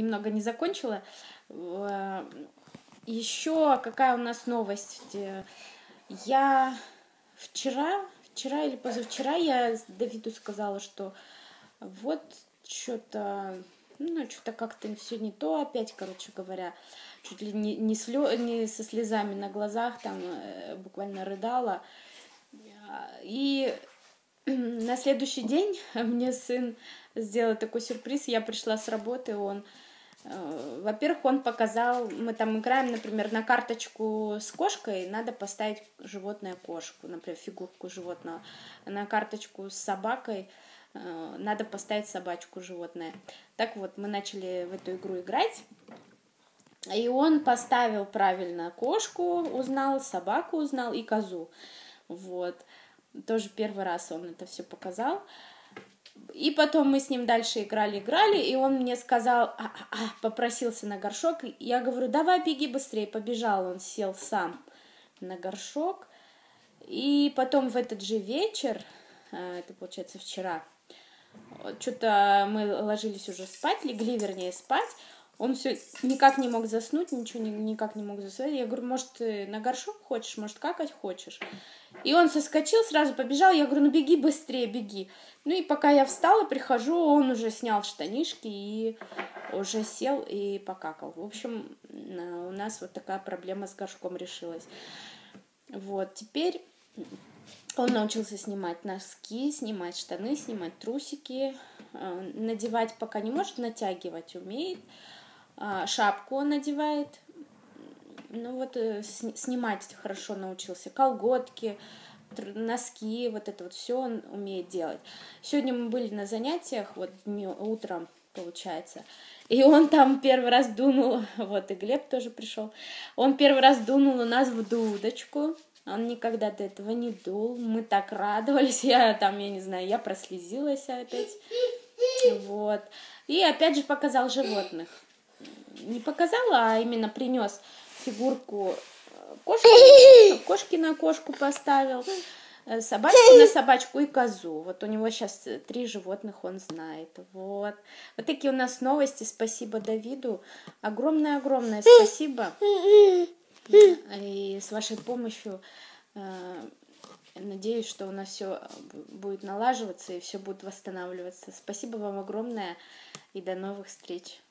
немного не закончила. Еще какая у нас новость? Я вчера или позавчера я Давиду сказала, что вот что-то, что-то как-то все не то опять, короче говоря. Чуть ли не со слезами на глазах, там буквально рыдала. И на следующий день мне сын сделал такой сюрприз. Я пришла с работы, во-первых, он показал, мы там играем, например, на карточку с кошкой, надо поставить животное кошку, например, фигурку животного. На карточку с собакой надо поставить собачку животное. Так вот, мы начали в эту игру играть. И он поставил правильно кошку, узнал, собаку узнал и козу. Вот. Тоже первый раз он это все показал. И потом мы с ним дальше играли, и он мне сказал, попросился на горшок. Я говорю, давай беги быстрее. Побежал, он сел сам на горшок. И потом в этот же вечер, это получается вчера, что-то мы ложились уже спать, легли, вернее, спать. Он все никак не мог заснуть, ничего никак не мог заснуть. Я говорю, может, ты на горшок хочешь, может, какать хочешь? И он соскочил, сразу побежал. Я говорю, беги быстрее, беги. И пока я встала, прихожу, он уже снял штанишки и уже сел и покакал. В общем, у нас вот такая проблема с горшком решилась. Вот, теперь он научился снимать носки, снимать штаны, снимать трусики. Надевать пока не может, натягивать умеет. Шапку он надевает. Снимать хорошо научился. Колготки, носки, вот это вот все он умеет делать. Сегодня мы были на занятиях, утром, получается. И он там первый раз дунул, и Глеб тоже пришел. Он первый раз дунул у нас в дудочку. Он никогда до этого не дул. Мы так радовались. Я не знаю, я прослезилась опять. Вот. И опять же показал животных. Не показал, а именно принес фигурку кошки на кошку поставил, собачку на собачку и козу. Вот у него сейчас 3 животных, он знает. Вот такие у нас новости. Спасибо Давиду. Огромное-огромное спасибо. И с вашей помощью надеюсь, что у нас все будет налаживаться и все будет восстанавливаться. Спасибо вам огромное и до новых встреч.